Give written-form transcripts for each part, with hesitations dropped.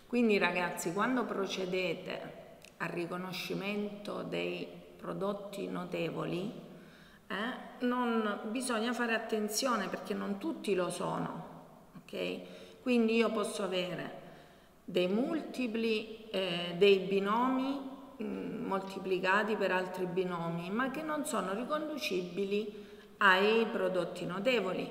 Quindi ragazzi, quando procedete al riconoscimento dei prodotti notevoli, non bisogna fare attenzione perché non tutti lo sono, ok? Quindi io posso avere dei multipli, dei binomi moltiplicati per altri binomi, ma che non sono riconducibili ai prodotti notevoli.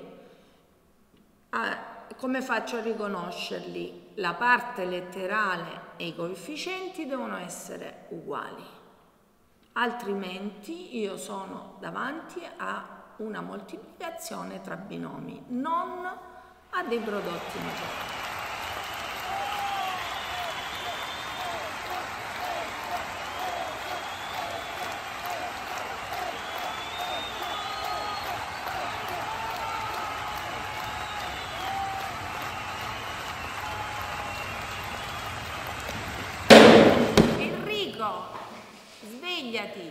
Come faccio a riconoscerli? La parte letterale e i coefficienti devono essere uguali, altrimenti io sono davanti a una moltiplicazione tra binomi, non a dei prodotti notevoli. Svegliati!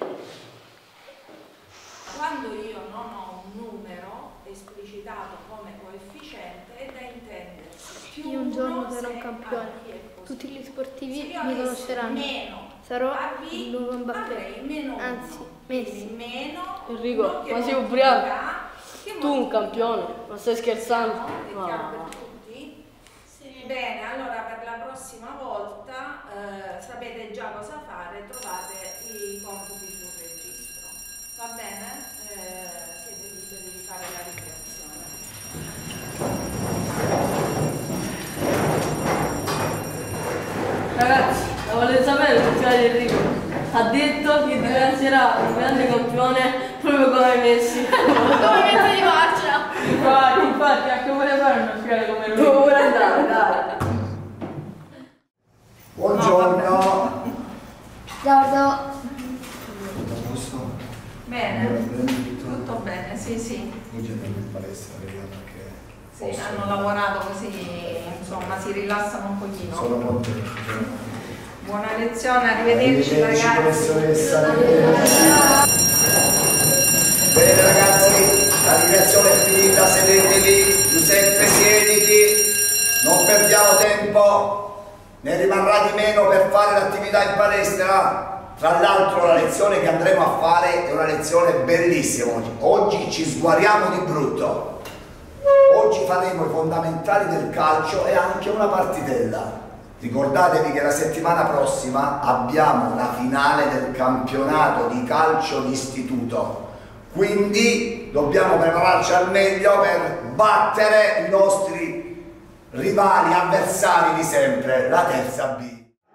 Quando io non ho un numero esplicitato come coefficiente è da intendersi più io un giorno sarò un se campione, tutti gli sportivi mi conosceranno, sarò il nuovo Mbappé, anzi Messi. Enrico, ma sei ubriaco? Tu un campione, ma stai scherzando? No. Per tutti? Sì. Bene, allora per la prossima volta sapete già cosa fare, trovate i compiti sul registro, va bene? Siete liberi di fare la ricreazione. Ragazzi, la volete sapere il campione di Enrico? Ha detto che diventerà un grande campione proprio come Messi. Come mezzo di marcia! Infatti, anche vuole fare una sfida come lui. Dove vuole andare? Dai! Buongiorno! Ciao! Bene, tutto bene, sì, sì. Oggi andiamo in palestra, vediamo perché... Sì, hanno lavorato così, insomma, si rilassano un pochino. Sono contento. Buona lezione, arrivederci ragazzi. Professoressa, bene ragazzi, la ricreazione è finita, sedetevi, Giuseppe siediti, non perdiamo tempo, ne rimarrà di meno per fare l'attività in palestra. Tra l'altro la lezione che andremo a fare è una lezione bellissima oggi ci sguariamo di brutto. Oggi faremo i fondamentali del calcio e anche una partitella. Ricordatevi che la settimana prossima abbiamo la finale del campionato di calcio d'istituto, quindi dobbiamo prepararci al meglio per battere i nostri rivali, avversari di sempre, la terza B.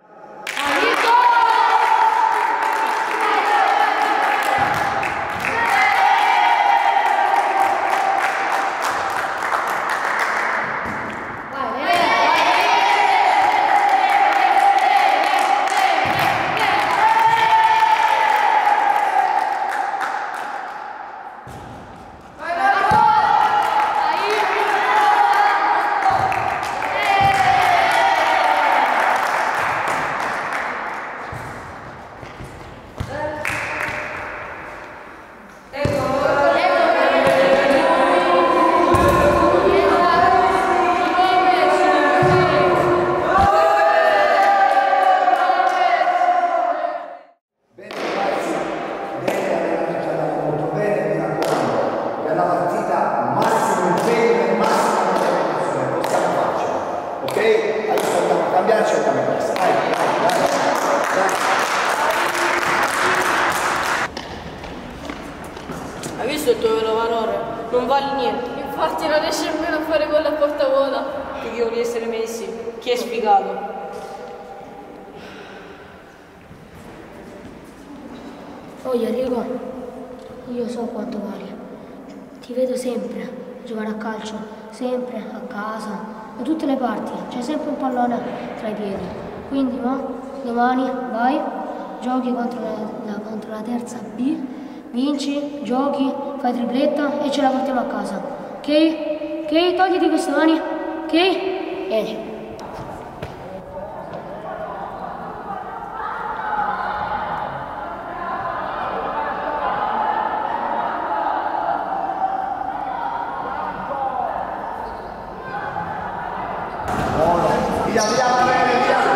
Hai visto il tuo vero valore? Non vali niente. Infatti non riesce nemmeno a fare gol a portavola. Ti chiedo di essere Messi. Chi è sfigato? Oh Enrico, io so quanto vali. Ti vedo sempre giocare a calcio, sempre a casa, da tutte le parti, c'è sempre un pallone tra i piedi. Quindi domani vai, giochi contro la terza B, vinci, giochi, fai tripletta e ce la portiamo a casa. Ok? Ok? Togliti queste mani. Ok? Vieni. Via, via, via, via.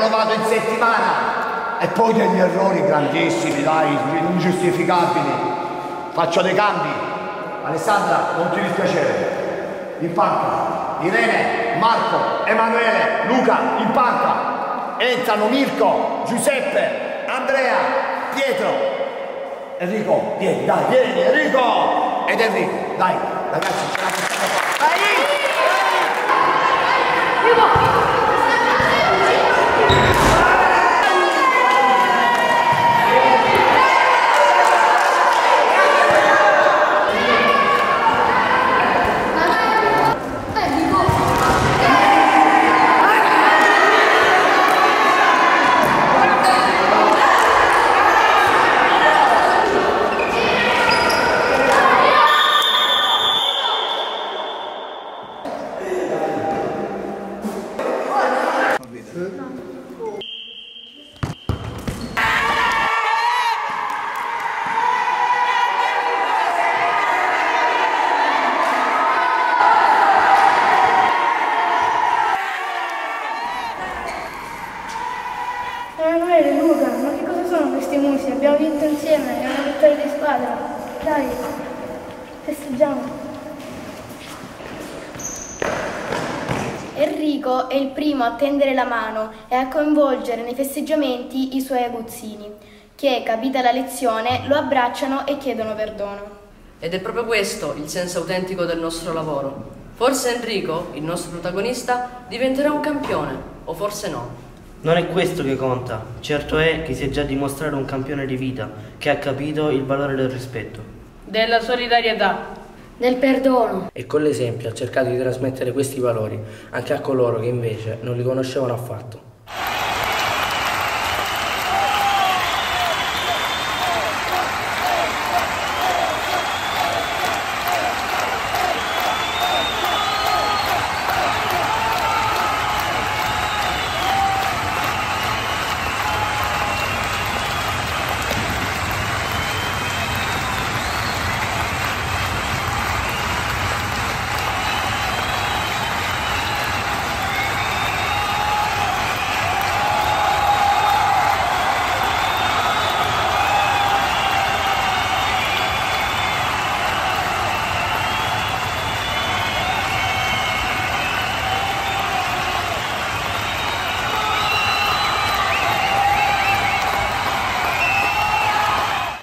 rinnovato in settimana. E poi degli errori grandissimi, dai, ingiustificabili. Faccio dei cambi. Alessandra, non ti dispiacere. In panca. Irene, Marco, Emanuele, Luca, in panca. Entrano Mirko, Giuseppe, Andrea, Pietro. Enrico, vieni, dai, vieni, Enrico! Ed Enrico, dai, ragazzi, ce la possiamo fare. Dai! Emanuele, Luca, ma che cosa sono questi musi? Abbiamo vinto insieme, è una vittoria di squadra. Dai, festeggiamo. Enrico è il primo a tendere la mano e a coinvolgere nei festeggiamenti i suoi aguzzini, che, capita la lezione, lo abbracciano e chiedono perdono. Ed è proprio questo il senso autentico del nostro lavoro. Forse Enrico, il nostro protagonista, diventerà un campione, o forse no. Non è questo che conta, certo è che si è già dimostrato un campione di vita, che ha capito il valore del rispetto, Della solidarietà. Del perdono. E con l'esempio ha cercato di trasmettere questi valori anche a coloro che invece non li conoscevano affatto.